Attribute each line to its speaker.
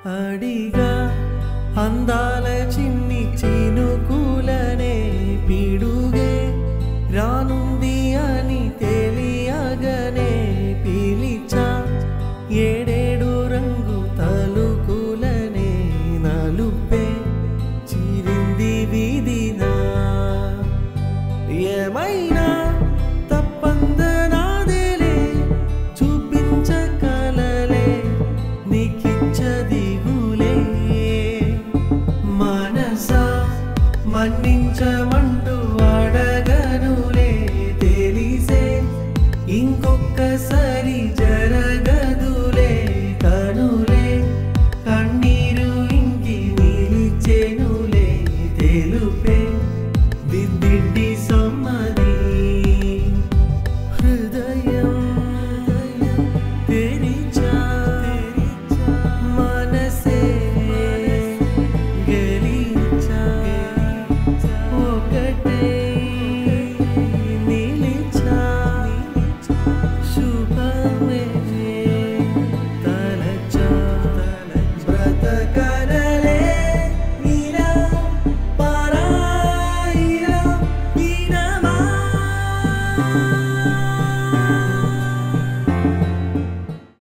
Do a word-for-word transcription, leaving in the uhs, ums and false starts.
Speaker 1: అడిగా అందాల చిన్ని చినుకులనే పిడుగే రానుంది అని తెలియగనే పిలిచా ఏడేడు రంగు తలుకులనే నలుపే చిరింది విధినా ఏమైనా తప్పందనాదేలే చూపించకలలే నీకిచ్చదిగులే మనసా మన్నించమంటూ అడగనులే తెలిసే ఇంకొక్కసారి జరగ